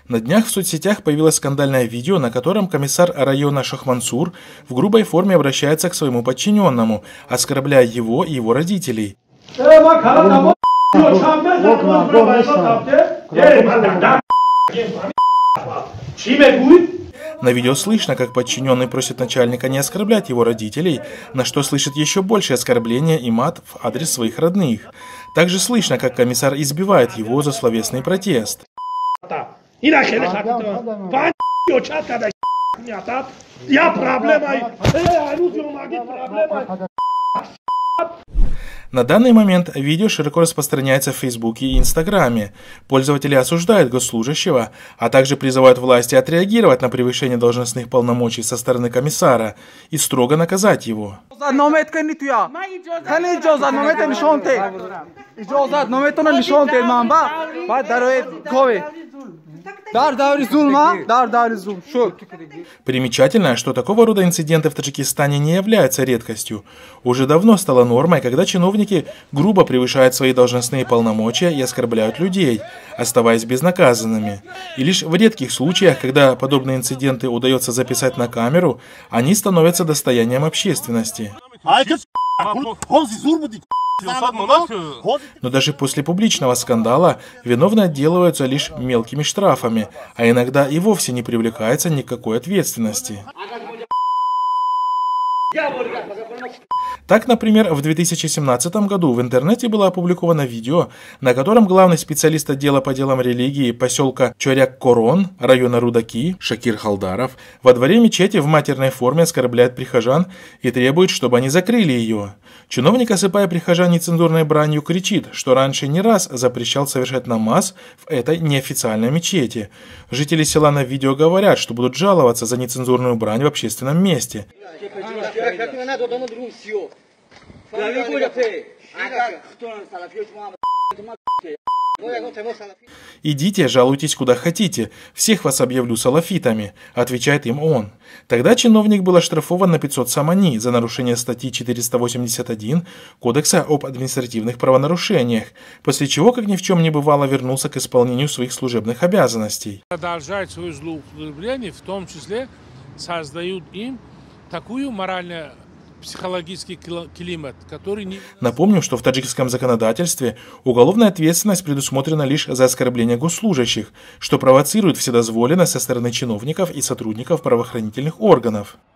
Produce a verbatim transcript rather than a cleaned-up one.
На днях в соцсетях появилось скандальное видео, на котором комиссар района Шахмансур в грубой форме обращается к своему подчиненному, оскорбляя его и его родителей. На видео слышно, как подчиненный просит начальника не оскорблять его родителей, на что слышит еще больше оскорбления и мат в адрес своих родных. Также слышно, как комиссар избивает его за словесный протест. На данный момент видео широко распространяется в Фейсбуке и Инстаграме. Пользователи осуждают госслужащего, а также призывают власти отреагировать на превышение должностных полномочий со стороны комиссара и строго наказать его. Примечательно, что такого рода инциденты в Таджикистане не являются редкостью. Уже давно стало нормой, когда чиновники грубо превышают свои должностные полномочия и оскорбляют людей, оставаясь безнаказанными. И лишь в редких случаях, когда подобные инциденты удается записать на камеру, они становятся достоянием общественности. Но даже после публичного скандала виновные отделываются лишь мелкими штрафами, а иногда и вовсе не привлекается ни к какой ответственности. Так, например, в две тысячи семнадцатом году в интернете было опубликовано видео, на котором главный специалист отдела по делам религии поселка Чоряк-Корон, района Рудаки, Шакир Халдаров, во дворе мечети в матерной форме оскорбляет прихожан и требует, чтобы они закрыли ее. Чиновник, осыпая прихожан нецензурной бранью, кричит, что раньше не раз запрещал совершать намаз в этой неофициальной мечети. Жители села на видео говорят, что будут жаловаться за нецензурную брань в общественном месте. «Идите, жалуйтесь куда хотите, всех вас объявлю салафитами», — отвечает им он. Тогда чиновник был оштрафован на пятьсот самани за нарушение статьи четыреста восемьдесят один Кодекса об административных правонарушениях, после чего, как ни в чем не бывало, вернулся к исполнению своих служебных обязанностей. Продолжают свое злоупотребление, в том числе создают им такую моральную психологический климат, который не... Напомню, что в таджикском законодательстве уголовная ответственность предусмотрена лишь за оскорбление госслужащих, что провоцирует вседозволенность со стороны чиновников и сотрудников правоохранительных органов.